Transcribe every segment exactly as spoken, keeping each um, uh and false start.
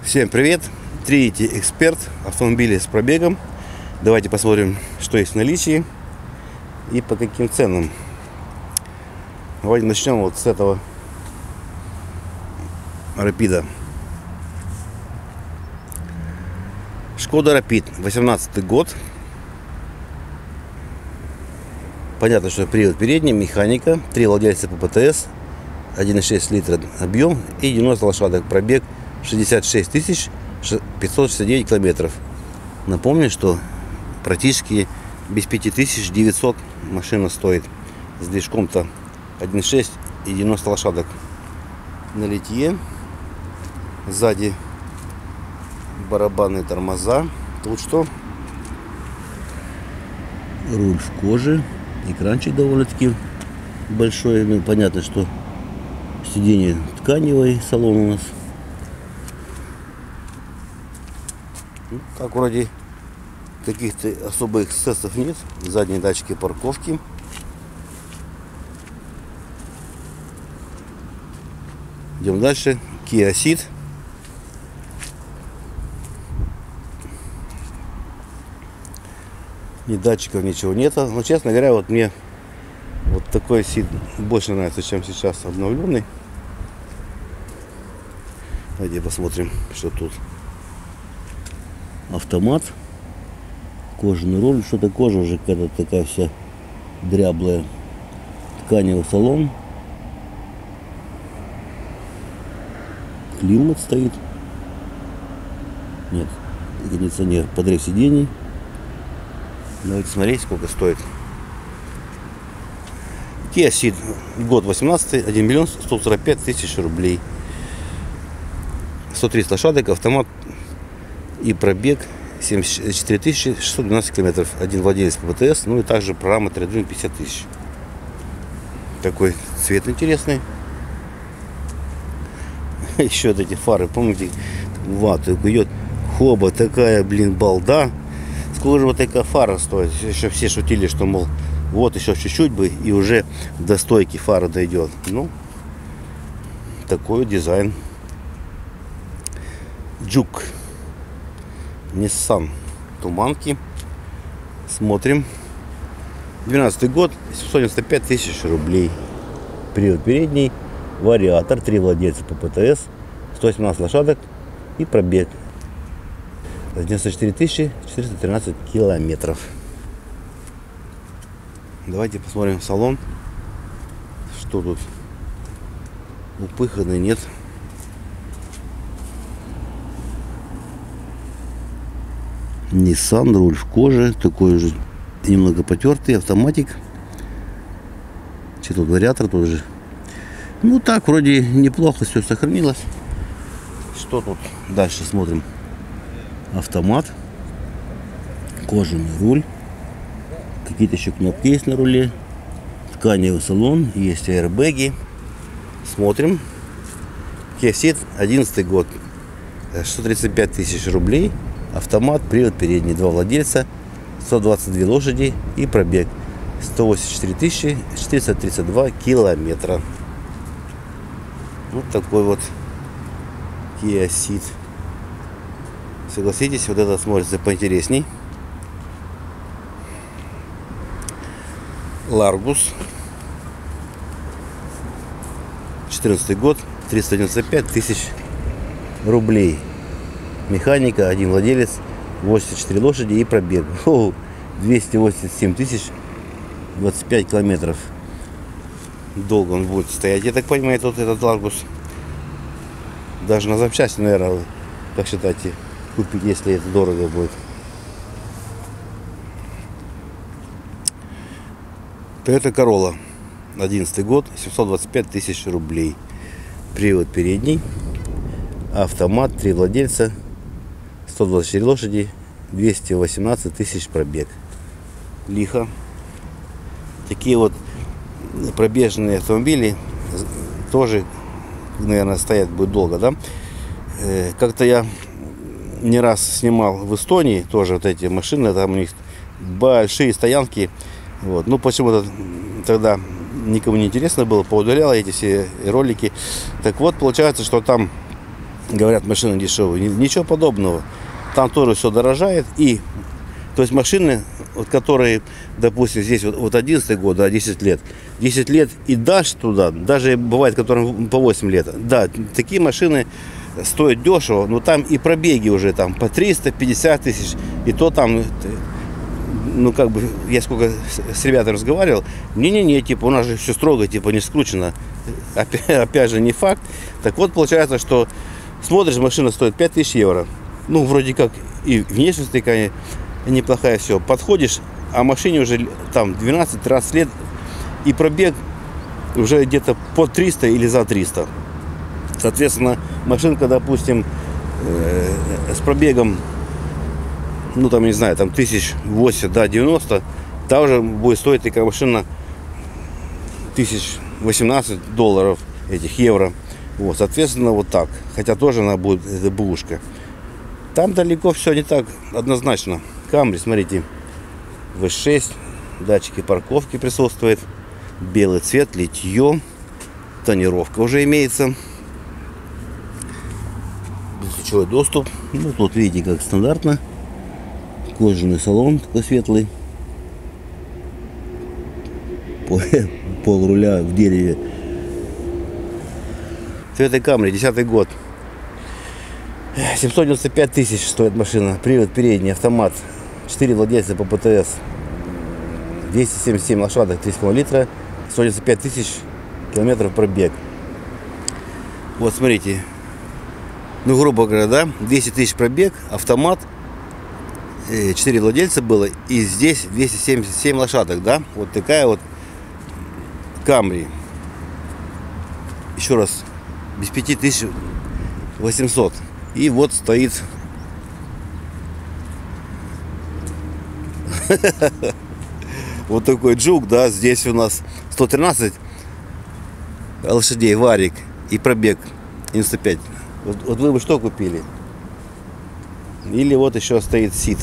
Всем привет! Trinity Expert, автомобили с пробегом. Давайте посмотрим, что есть в наличии и по каким ценам. Давайте начнем вот с этого Рапида. Шкода Rapid, восемнадцатый год. Понятно, что привод передний, механика, три владельца по ПТС, один и шесть литра объем и девяносто лошадок, пробег шестьдесят шесть тысяч пятьсот шестьдесят девять километров. Напомню, что практически без пяти тысяч девятисот машина стоит с движком-то один и шесть и девяносто лошадок на литье. Сзади барабанные тормоза. Тут что? Руль в коже. Экранчик довольно-таки большой. Ну, понятно, что сиденье тканевый, салон у нас. Ну, так вроде каких-то особых эксцессов нет. Задние датчики парковки. Идем дальше. Kia Ceed. Ни датчиков, ничего нет. Но, честно говоря, вот мне вот такой Ceed больше нравится, чем сейчас обновленный. Давайте посмотрим, что тут. Автомат. Кожаный руль. Что-то кожа уже какая-то такая вся дряблая. Тканевый салон. Климат стоит. Нет, кондиционер. Подрыв сидений. Давайте смотреть, сколько стоит. Kia Ceed, год восемнадцатый, один миллион сто сорок пять тысяч рублей. сто тридцать лошадок, автомат и пробег семьдесят четыре тысячи шестьсот двенадцать километров. Один владелец по ПТС, ну и также программа трейд-ин пятьдесят тысяч. Такой цвет интересный. Еще вот эти фары, помните, вату идет. Хоба, такая, блин, балда. Сколько же вот такая фара стоит? Еще все шутили, что, мол, вот еще чуть-чуть бы и уже до стойки фара дойдет. Ну, такой дизайн. Juke. Nissan. Туманки. Смотрим. двенадцатый год. семьсот девяносто пять тысяч рублей. Привод передний. Вариатор. Три владельца по ПТС. сто семнадцать лошадок. И пробег девяносто четыре тысячи четыреста тринадцать километров. Давайте посмотрим салон. Что тут? Упыханный нет. Nissan, руль в коже. Такой же немного потертый. Автоматик. Что тут? Вариатор тоже. Ну так, вроде неплохо все сохранилось. Что тут? Дальше смотрим. Автомат, кожаный руль, какие-то еще кнопки есть на руле, тканевый салон, есть аэрбэги. Смотрим. Kia Ceed, одиннадцатый год, шестьсот тридцать пять тысяч рублей, автомат, привод передний, два владельца, сто двадцать две лошади и пробег сто восемьдесят четыре тысячи четыреста тридцать два километра. Вот такой вот Kia Ceed. Согласитесь, вот это смотрится поинтересней. Ларгус. четырнадцатый год. триста девяносто пять тысяч рублей. Механика, один владелец, восемьдесят четыре лошади и пробег. О, двести восемьдесят семь тысяч двадцать пять километров. Долго он будет стоять, я так понимаю, вот этот Ларгус. Даже на запчасти, наверное, как считаете, купить, если это дорого будет. Toyota Corolla, одиннадцатый год, семьсот двадцать пять тысяч рублей. Привод передний, автомат, три владельца, сто двадцать четыре лошади, двести восемнадцать тысяч пробег. Лихо. Такие вот пробежные автомобили тоже, наверное, стоять будет долго, да? Как-то я не раз снимал в Эстонии тоже вот эти машины, там у них большие стоянки. Вот. Ну, почему-то тогда никому не интересно было, поудалял эти все ролики. Так вот, получается, что там говорят, машины дешевые. Ничего подобного. Там тоже все дорожает. И, то есть машины, вот, которые, допустим, здесь вот, вот одиннадцатый год, да, десять лет. десять лет и дальше туда, даже бывает, которым по восемь лет. Да, такие машины стоят дешево, но там и пробеги уже там по триста пятьдесят тысяч. И то там, ну как бы, я сколько с, с ребятами разговаривал, не-не-не, типа, у нас же все строго, типа, не скручено. Опять, опять же, не факт. Так вот, получается, что смотришь, машина стоит пять тысяч евро. Ну, вроде как и внешность такая неплохая, все. Подходишь, а машине уже там двенадцать-тринадцать лет, и пробег уже где-то по триста или за триста. Соответственно, машинка, допустим, э, с пробегом, ну, там, не знаю, там тысяч восемь, да, девяносто, та уже будет стоить такая машина тысяч восемнадцать долларов, этих евро. Вот, соответственно, вот так. Хотя тоже она будет, это бушка. Там далеко все не так однозначно. Камри, смотрите, вэ шесть, датчики парковки присутствуют, белый цвет, литье, тонировка уже имеется, безключевой доступ. Ну, тут видите, как стандартно, кожаный салон такой светлый, пол руля в дереве. Toyota Camry, десятый год. семьсот девяносто пять тысяч стоит машина. Привод передний, автомат. четыре владельца по ПТС. двести семьдесят семь лошадок, три с половиной литра. сто девяносто пять тысяч километров пробег. Вот смотрите. Ну, грубо говоря, да, двести тысяч пробег, автомат. четыре владельца было. И здесь двести семьдесят семь лошадок, да. Вот такая вот Camry. Еще раз. Без пяти тысяч восемьсот. И вот стоит вот такой джук, да, здесь у нас сто тринадцать лошадей, варик и пробег девяносто пять. Вот, вот вы бы что купили? Или вот еще стоит сит.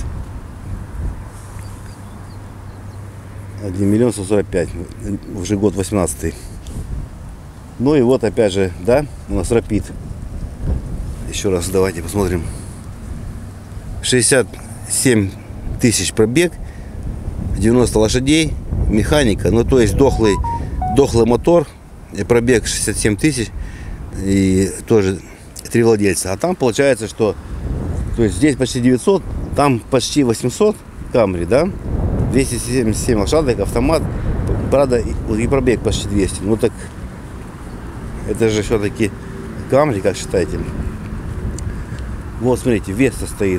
один миллион сто сорок пять. Уже год восемнадцатый. Ну и вот опять же, да, у нас Rapid. Еще раз давайте посмотрим. шестьдесят семь тысяч пробег, девяносто лошадей, механика, ну то есть дохлый, дохлый мотор, пробег шестьдесят семь тысяч и тоже три владельца. А там получается, что то есть здесь почти девятьсот, там почти восемьсот Camry, да, двести семьдесят семь лошадок, автомат, правда, и пробег почти двести. Ну так это же все-таки Camry, как считаете? Вот, смотрите, Веста стоит.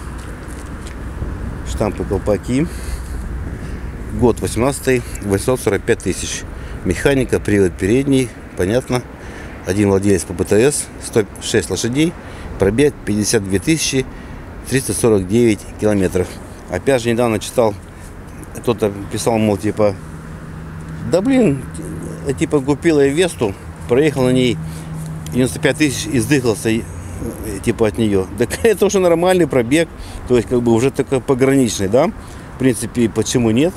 Штампы, колпаки. Год восемнадцатый, восемьсот сорок пять тысяч. Механика, привод передний, понятно. Один владелец по ПТС, сто шесть лошадей. Пробег пятьдесят две тысячи триста сорок девять километров. Опять же, недавно читал, кто-то писал, мол, типа, да блин, типа купила я Весту, проехал на ней девяносто пять тысяч и сдыхался типа от нее. Так это уже нормальный пробег, то есть как бы уже такой пограничный, да, в принципе, почему нет.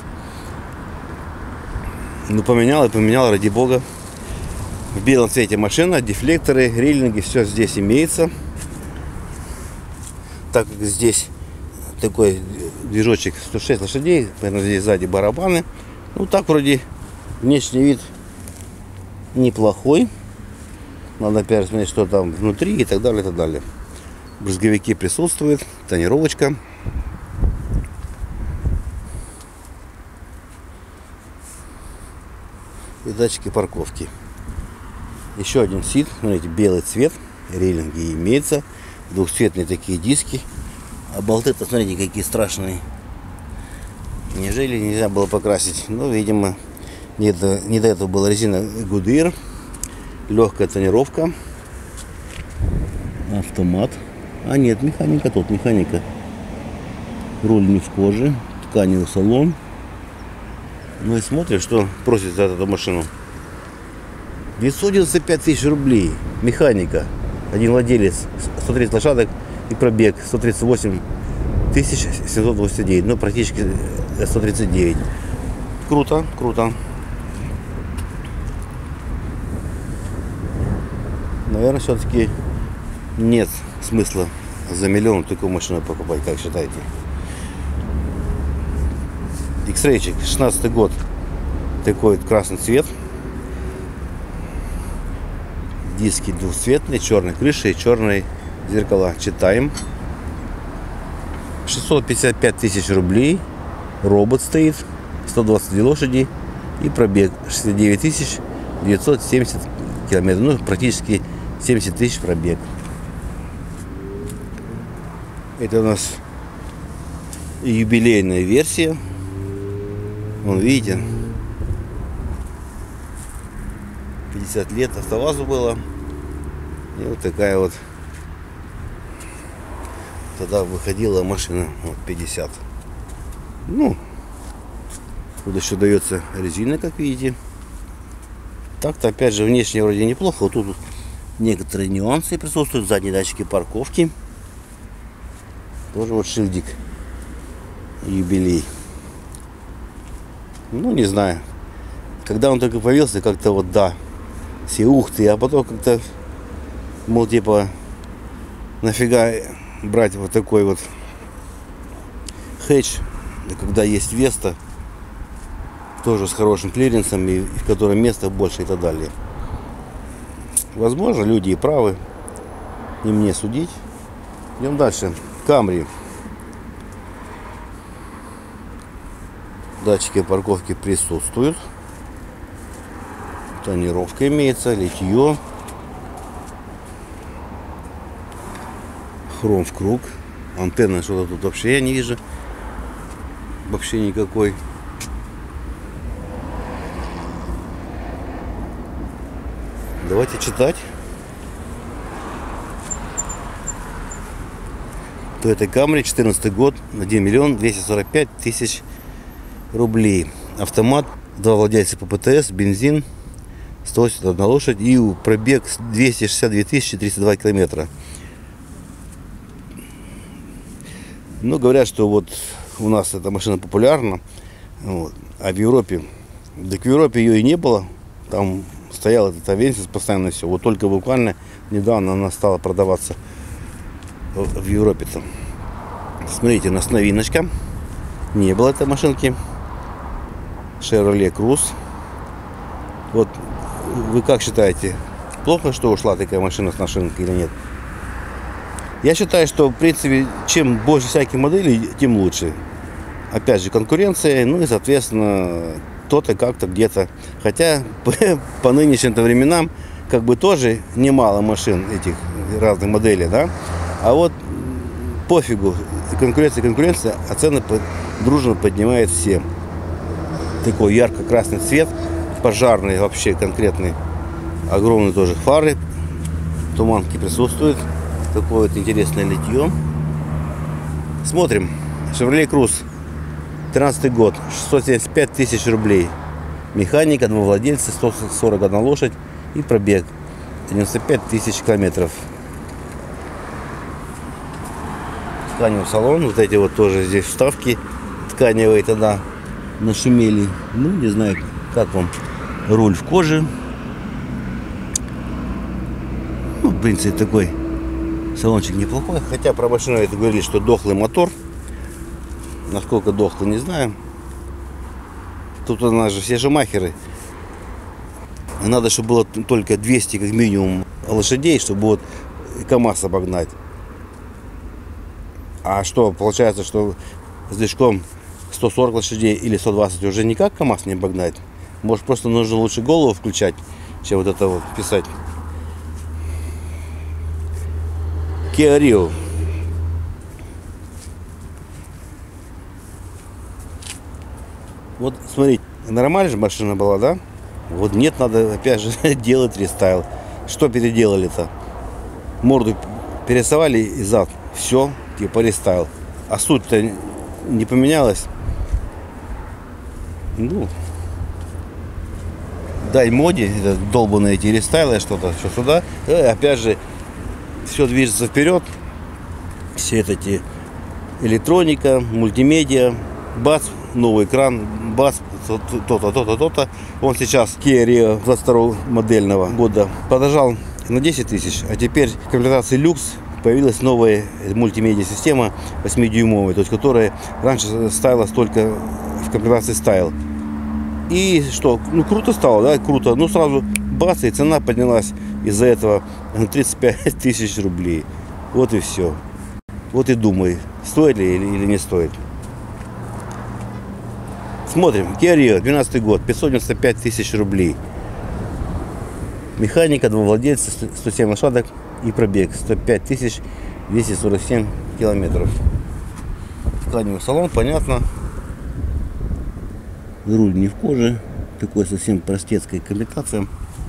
Ну, поменял и поменял, ради бога. В белом цвете машина, дефлекторы, рейлинги, все здесь имеется. Так как здесь такой движочек сто шесть лошадей, поэтому здесь сзади барабаны. Ну, так вроде внешний вид неплохой. Надо опять смотреть, что там внутри и так далее, и так далее. Брызговики присутствуют, тонировочка. И датчики парковки. Еще один сит, смотрите, белый цвет, рейлинги имеются, двухцветные такие диски. А болты-то, смотрите, какие страшные. Неужели нельзя было покрасить? Ну, видимо, не до, не до этого была резина Goodyear. Легкая тонировка. Автомат. А нет, механика тут, механика. Руль не в коже, тканевый салон. Ну и смотрим, что просит за эту машину. девятьсот девяносто пять тысяч рублей. Механика. Один владелец, сто тридцать лошадок и пробег сто тридцать восемь тысяч семьсот восемьдесят девять. Ну, практически сто тридцать девять. Круто, круто. Наверное, все-таки нет смысла за миллион такую машину покупать, как считаете? X-Ray, шестнадцатый год, такой вот красный цвет, диски двухцветные, черной крышей и черные зеркала. Читаем. шестьсот пятьдесят пять тысяч рублей, робот стоит, сто двадцать две лошади и пробег шестьдесят девять тысяч девятьсот семьдесят километров, ну практически семьдесят тысяч пробег. Это у нас юбилейная версия. Вон, видите, пятьдесят лет АвтоВАЗу было. И вот такая вот тогда выходила машина, вот пятьдесят. Ну, тут еще дается резина, как видите. Так-то, опять же, внешне вроде неплохо. Вот тут некоторые нюансы присутствуют. Задние датчики парковки. Тоже вот шильдик. Юбилей. Ну, не знаю. Когда он только появился, как-то вот, да, все ух ты, а потом как-то, мол, типа, нафига брать вот такой вот хэтч, когда есть Веста, тоже с хорошим клиренсом, и в котором места больше и так далее. Возможно, люди и правы, не мне судить. Идем дальше. Камри. Датчики парковки присутствуют. Тонировка имеется, литье. Хром в круг. Антенна что-то тут вообще я не вижу. Вообще никакой. Давайте читать. Toyota Camry, четырнадцатый год, один миллион двести сорок пять тысяч рублей. Автомат, два владельца по ПТС, бензин, сто восемьдесят одна лошадь и пробег двести шестьдесят две тысячи триста два километра. Ну, говорят, что вот у нас эта машина популярна, вот, а в Европе, да в Европе ее и не было, там стоял этот Авенсис постоянно все, вот только буквально недавно она стала продаваться в Европе-то. Смотрите, у нас новиночка, не было этой машинки, Chevrolet Cruze. Вот вы как считаете, плохо, что ушла такая машина с нашей рынка или нет? Я считаю, что в принципе, чем больше всяких моделей, тем лучше. Опять же, конкуренция, ну и соответственно кто-то как-то где-то. Хотя по, по нынешним временам как бы тоже немало машин этих разных моделей, да. А вот пофигу, конкуренция, конкуренция, а цены под, дружно поднимает все. Такой ярко-красный цвет, пожарный вообще конкретный, огромные тоже фары, туманки присутствуют. Такое вот интересное литье. Смотрим. Chevrolet Cruze, тринадцатый год, шестьсот семьдесят пять тысяч рублей. Механика, два владельца, сто сорок одна лошадь и пробег девяносто пять тысяч километров. Тканевый салон, вот эти вот тоже здесь вставки тканевые тогда нашумели. Ну, не знаю, как вам. Руль в коже. Ну, в принципе, такой салончик неплохой. Хотя про машину это говорили, что дохлый мотор. Насколько дохлый, не знаю. Тут у нас же все же махеры. Надо, чтобы было только двести как минимум лошадей, чтобы вот КамАЗ обогнать. А что, получается, что с движком сто сорок лошадей или сто двадцать уже никак КамАЗ не обогнать? Может, просто нужно лучше голову включать, чем вот это вот писать. Kia Rio. Вот, смотрите, нормальная же машина была, да? Вот нет, надо опять же делать рестайл. Что переделали-то? Морду перерисовали и зад. Все, типа рестайл. А суть-то не поменялась. Ну, дай моде, это долбаные эти рестайлы, что-то, что сюда. И опять же, все движется вперед. Все эти электроника, мультимедиа, бац, новый экран, бац, то-то, то-то, то-то. Он сейчас Kia Rio двадцать второго модельного года подожал на десять тысяч. А теперь в комплектации люкс появилась новая мультимедиа-система восьмидюймовая, то есть которая раньше ставилась только в комплектации стайл. И что, ну круто стало, да, круто. Ну сразу бац, и цена поднялась из-за этого на тридцать пять тысяч рублей. Вот и все. Вот и думай, стоит ли или, или не стоит. Смотрим. Kia Rio, двенадцатый год, пятьсот девяносто пять тысяч рублей. Механика, два владельца, сто семь лошадок и пробег сто пять тысяч двести сорок семь километров. Тканевый салон, понятно. Руль не в коже, такой совсем простецкая комплектация.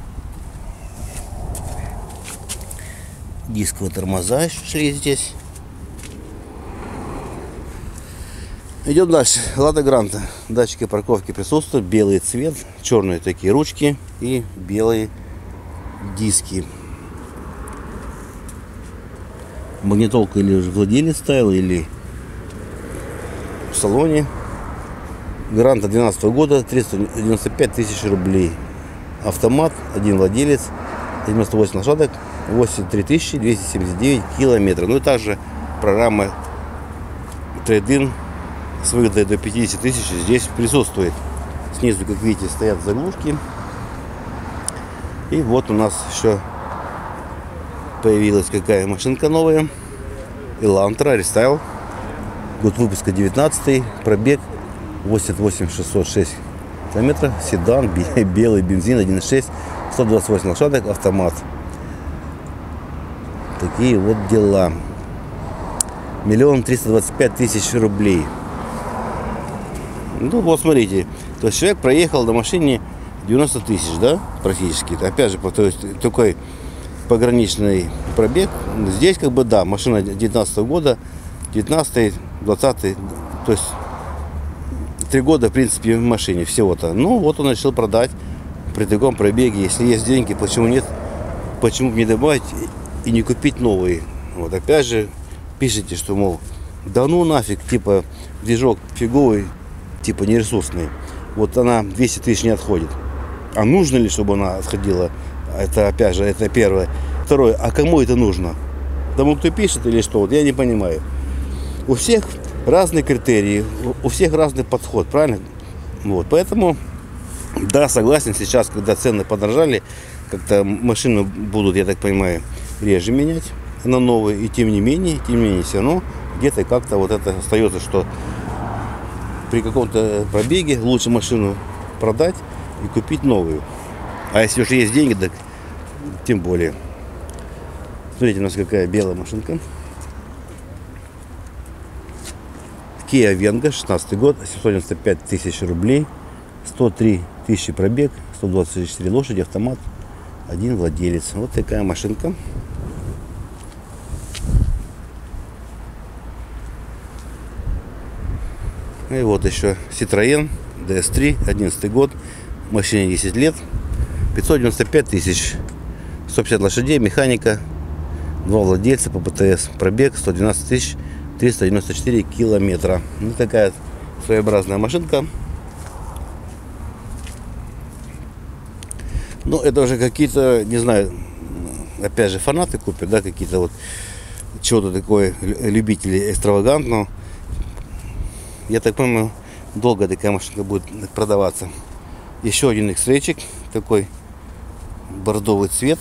Дисковые тормоза шли здесь. Идем дальше. Лада Гранта. Датчики парковки присутствуют. Белый цвет, черные такие ручки и белые диски. Магнитолка или уже владелец ставил, или в салоне. Гранта двенадцатого года, триста девяносто пять тысяч рублей. Автомат, один владелец, девяносто восемь лошадок, восемьдесят три тысячи двести семьдесят девять километров. Ну и также программа трейд-ин с выгодой до пятидесяти тысяч здесь присутствует. Снизу, как видите, стоят заглушки. И вот у нас еще появилась какая машинка новая. Elantra Restyle. Год выпуска девятнадцатый, пробег восемьдесят восемь тысяч шестьсот шесть километров, седан, белый, бензин, один и шесть, сто двадцать восемь лошадок, автомат. Такие вот дела. Миллион триста двадцать пять тысяч рублей. Ну вот смотрите, то есть человек проехал на машине девяносто тысяч, да, практически. Опять же, то есть такой пограничный пробег. Здесь как бы да, машина девятнадцатого года, девятнадцатый, двадцатый, то есть три года, в принципе, в машине всего-то. Ну, вот он решил продать при таком пробеге. Если есть деньги, почему нет? Почему не добавить и не купить новые? Вот, опять же, пишите, что, мол, да ну нафиг, типа, движок фиговый, типа, нересурсный. Вот она двести тысяч не отходит. А нужно ли, чтобы она отходила? Это, опять же, это первое. Второе, а кому это нужно? Тому, кто пишет или что? Вот я не понимаю. У всех разные критерии, у всех разный подход, правильно? Вот, поэтому, да, согласен, сейчас, когда цены подорожали, как-то машины будут, я так понимаю, реже менять на новые, и тем не менее, тем не менее, все равно где-то как-то вот это остается, что при каком-то пробеге лучше машину продать и купить новую. А если уже есть деньги, так тем более. Смотрите, у нас какая белая машинка. Kia Venga, шестнадцатый год, семьсот девяносто пять тысяч рублей, сто три тысячи пробег, сто двадцать четыре лошади, автомат, один владелец. Вот такая машинка. И вот еще Citroen ди эс три, одиннадцатый год, машине десять лет, пятьсот девяносто пять тысяч, сто пятьдесят лошадей, механика, два владельца по ПТС, пробег сто двенадцать тысяч триста девяносто четыре километра. Ну, такая своеобразная машинка. Ну, это уже какие-то, не знаю, опять же, фанаты купят, да, какие-то вот чего-то такое, любители экстравагантного. Я так понимаю, долго такая машинка будет продаваться. Еще один X-Ray-чик, такой бордовый цвет.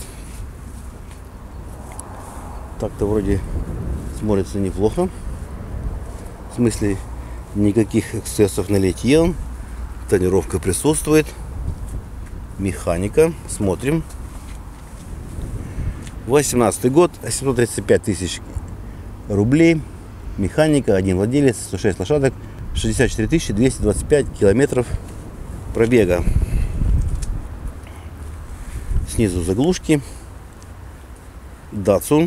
Так-то вроде смотрится неплохо. В смысле, никаких эксцессов на литье. Тонировка присутствует. Механика. Смотрим. восемнадцатый год, семьсот тридцать пять тысяч рублей. Механика, один владелец, сто шесть лошадок, шестьдесят четыре тысячи двести двадцать пять километров пробега. Снизу заглушки. Datsun.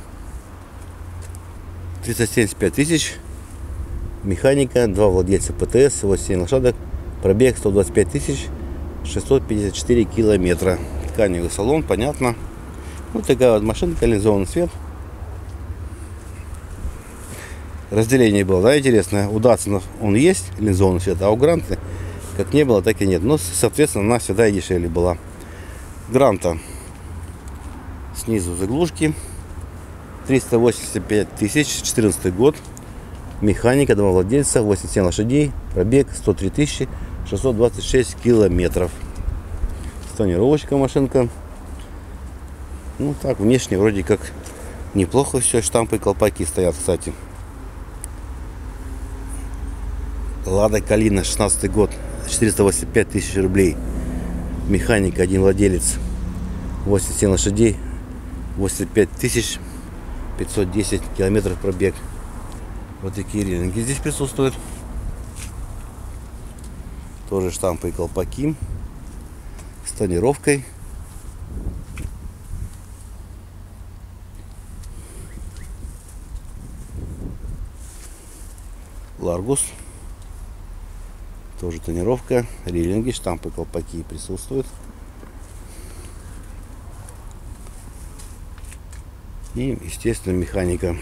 триста семьдесят пять тысяч. Механика, два владельца ПТС, восемьдесят семь лошадок, пробег сто двадцать пять тысяч шестьсот пятьдесят четыре километра. Тканевый салон, понятно. Вот такая вот машинка, линзованный свет. Разделение было, да, интересно. У Datsun он есть, линзованный свет, а у Гранты как не было, так и нет. Но, соответственно, она всегда и дешевле была. Гранта. Снизу заглушки. триста восемьдесят пять тысяч, четырнадцатый год. Механика, два владельца, восемьдесят семь лошадей, пробег сто три тысячи шестьсот двадцать шесть километров. Тонировочка машинка. Ну так, внешне вроде как неплохо все. Штампы и колпаки стоят, кстати. Лада Калина, шестнадцатый год, четыреста восемьдесят пять тысяч рублей. Механика, один владелец, восемьдесят семь лошадей, восемьдесят пять тысяч пятьсот десять километров пробег. Вот такие релинги здесь присутствуют. Тоже штампы и колпаки с тонировкой. Ларгус. Тоже тонировка. Релинги, штампы, колпаки присутствуют. И, естественно, механика.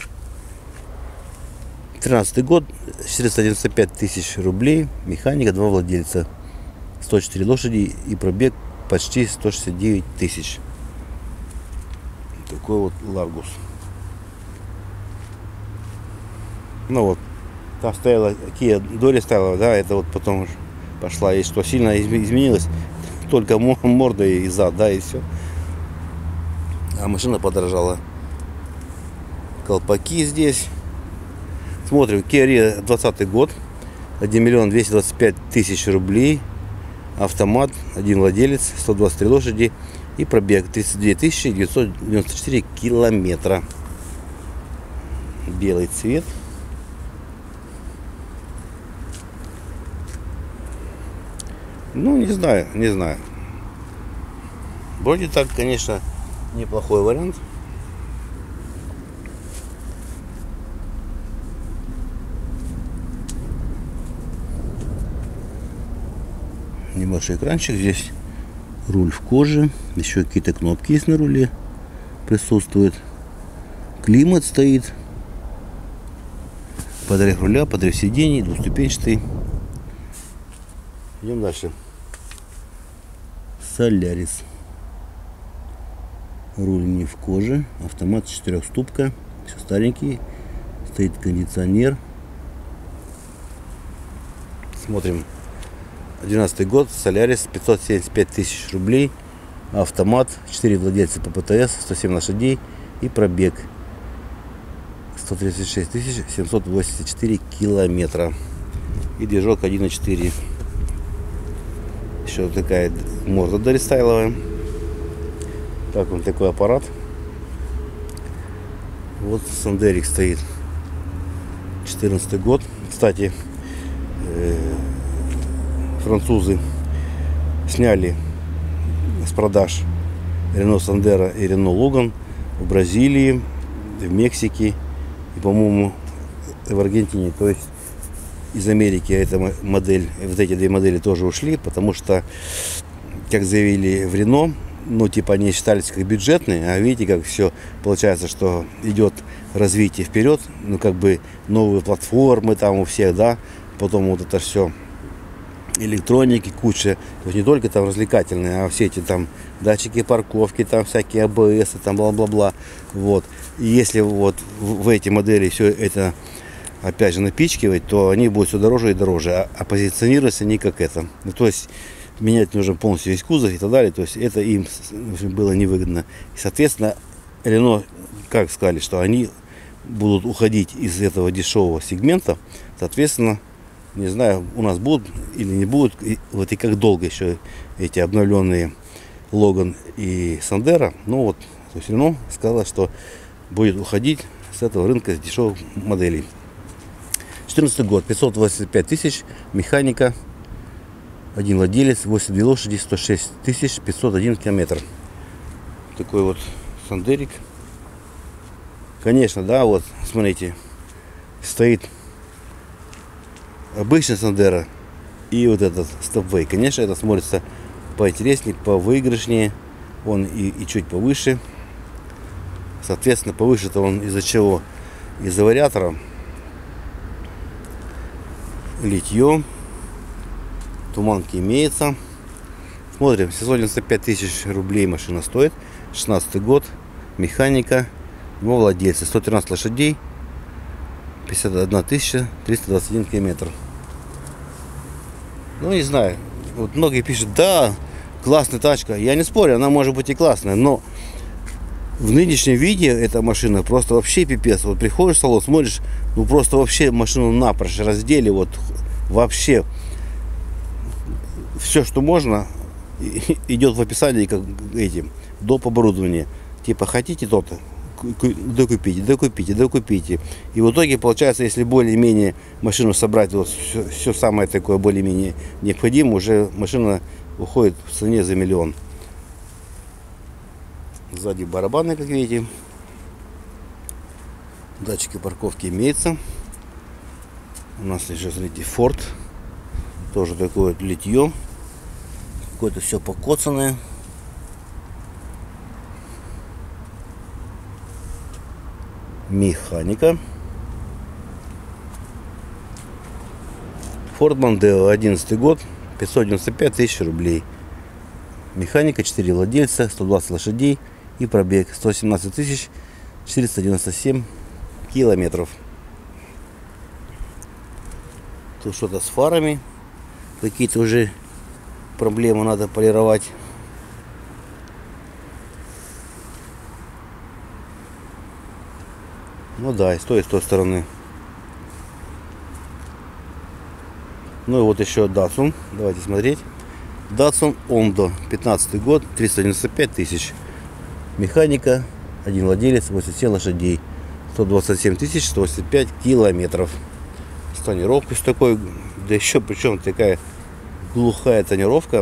тринадцатый год, четыреста девяносто пять тысяч рублей. Механика, два владельца. сто четыре лошади и пробег почти сто шестьдесят девять тысяч. Такой вот Ларгус. Ну вот, там стояла Kia Dori стояла, да, это вот потом пошла, и что сильно изменилось, только морда и зад, да, и все. А машина подорожала. Колпаки здесь. Смотрим, Kia Rio двадцатый год, один миллион двести двадцать пять тысяч рублей. Автомат, один владелец, сто двадцать три лошади и пробег тридцать две тысячи девятьсот девяносто четыре километра. Белый цвет. Ну, не знаю, не знаю. Вроде так, конечно, неплохой вариант. Небольшой экранчик здесь. Руль в коже. Еще какие-то кнопки есть на руле. Присутствует. Климат стоит. Подогрев руля, подогрев сидений, двухступенчатый. Идем дальше. Солярис. Руль не в коже. Автомат четырехступка. Все старенький. Стоит кондиционер. Смотрим. двенадцатый год. Солярис. пятьсот семьдесят пять тысяч рублей. Автомат. четыре владельца по ПТС. сто семь лошадей. И пробег. сто тридцать шесть тысяч семьсот восемьдесят четыре километра. И движок один и четыре. Еще такая морда дорестайловая. Так, он такой аппарат. Вот Сандерик стоит. четырнадцатый год. Кстати, э, французы сняли с продаж Renault Sandero и Renault Logan в Бразилии, в Мексике и, по-моему, в Аргентине. То есть из Америки эта модель, вот эти две модели тоже ушли, потому что, как заявили в Renault, ну, типа, они считались как бюджетные, а видите, как все получается, что идет развитие вперед, ну, как бы новые платформы там у всех, да, потом вот это все электроники куча, то есть не только там развлекательные, а все эти там датчики парковки, там всякие А Б С, там бла-бла-бла, вот. И если вот в эти модели все это опять же напичкивать, то они будут все дороже и дороже, а, а позиционироваться они как это. Ну, то есть менять нужно полностью весь кузов и так далее, то есть это им было невыгодно. И, соответственно, Renault, как сказали, что они будут уходить из этого дешевого сегмента, соответственно, не знаю, у нас будут или не будут, и, вот и как долго еще эти обновленные Logan и Sandero, ну вот, то есть Renault сказала, что будет уходить с этого рынка с дешевых моделей. четырнадцатый год, пятьсот восемьдесят пять тысяч, механика, один владелец, восемьдесят две лошади, сто шесть тысяч пятьсот один километр. Такой вот Сандерик. Конечно, да, вот, смотрите, стоит обычный Sandero и вот этот Stepway. Конечно, это смотрится поинтереснее, повыигрышнее. Он и, и чуть повыше. Соответственно, повыше-то он из-за чего? Из-за вариатора. Литье. Туманки имеется. Смотрим, семьсот девяносто пять тысяч рублей машина стоит. шестнадцатый год, механика, его владельца, сто тринадцать лошадей, пятьдесят одна тысяча триста двадцать один километр. Ну, не знаю, вот многие пишут, да, классная тачка. Я не спорю, она может быть и классная, но в нынешнем виде эта машина просто вообще пипец. Вот приходишь в салон, смотришь, ну просто вообще машину напрочь раздели, вот вообще все, что можно, идет в описании, как этим, доп. Оборудование. Типа хотите то-то, докупите, докупите, докупите. И в итоге получается, если более-менее машину собрать, вот все, все самое такое более-менее необходимое, уже машина уходит в цене за миллион. Сзади барабаны, как видите. Датчики парковки имеются. У нас еще, смотрите, Ford. Тоже такое вот литье. Какое-то все покоцанное. Механика. Ford Mondeo, одиннадцатый год, пятьсот девяносто пять тысяч рублей. Механика, четыре владельца, сто двадцать лошадей и пробег сто семнадцать тысяч четыреста девяносто семь километров. Тут что-то с фарами, какие-то уже проблемы, надо полировать. Ну да, и с той, и с той стороны. Ну и вот еще Datsun. Давайте смотреть. Datsun Ondo, пятнадцатый год, триста девяносто пять тысяч. Механика, один владелец, восемьдесят семь лошадей, сто двадцать семь тысяч сто восемьдесят пять километров. С тонировкой с такой, да еще причем такая глухая тонировка.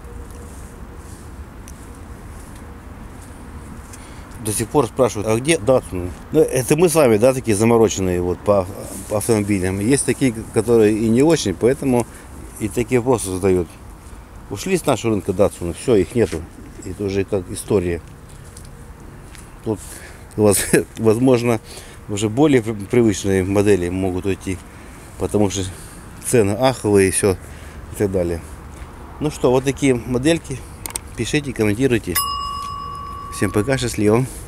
До сих пор спрашивают, а где Datsun? Ну, это мы с вами, да, такие замороченные вот по, по автомобилям. Есть такие, которые и не очень, поэтому и такие вопросы задают. Ушли с нашего рынка Datsun, все, их нету. Это уже как история. Тут, возможно, уже более привычные модели могут уйти, потому что цены аховые и все, и так далее. Ну что, вот такие модельки. Пишите, комментируйте. Всем пока, счастливо.